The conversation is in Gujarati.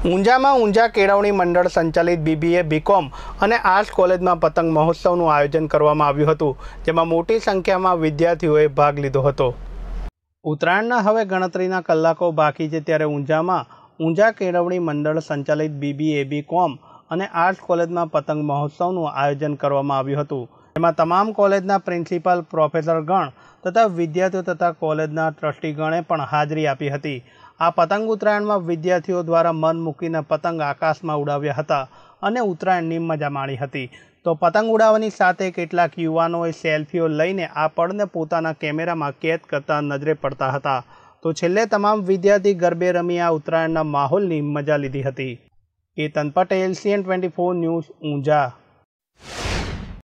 ઊંઝામાં ઊંઝા કેળવણી મંડળ સંચાલિત BBA BCom અને આર્ટ્સ કોલેજમાં પતંગ મહોત્સવનું આયોજન કરવામાં આવ્યું હતું, જેમાં મોટી સંખ્યામાં વિદ્યાર્થીઓએ ભાગ લીધો હતો। ઉત્તરાયણના હવે ગણતરીના કલાકો બાકી છે, ત્યારે ઊંઝામાં ઊંઝા કેળવણી મંડળ સંચાલિત BBA BCom અને આર્ટ્સ કોલેજમાં પતંગ મહોત્સવનું આયોજન કરવામાં આવ્યું હતું, જેમાં તમામ કોલેજના પ્રિન્સિપાલ, પ્રોફેસરગણ તથા વિદ્યાર્થીઓ તથા કોલેજના ટ્રસ્ટીગણે પણ હાજરી આપી હતી। આ પતંગ ઉત્તરાયણમાં વિદ્યાર્થીઓ દ્વારા મન મૂકીને પતંગ આકાશમાં ઉડાવ્યા હતા અને ઉત્તરાયણની મજા માણી હતી। તો પતંગ ઉડાવવાની સાથે કેટલાક યુવાનોએ સેલ્ફીઓ લઈને આ પળને પોતાના કેમેરામાં કેદ કરતા નજરે પડતા હતા। તો છેલ્લે તમામ વિદ્યાર્થી ગરબે રમી આ ઉત્તરાયણના માહોલની મજા લીધી હતી। Ketan Patel, CN24 news, Unjha.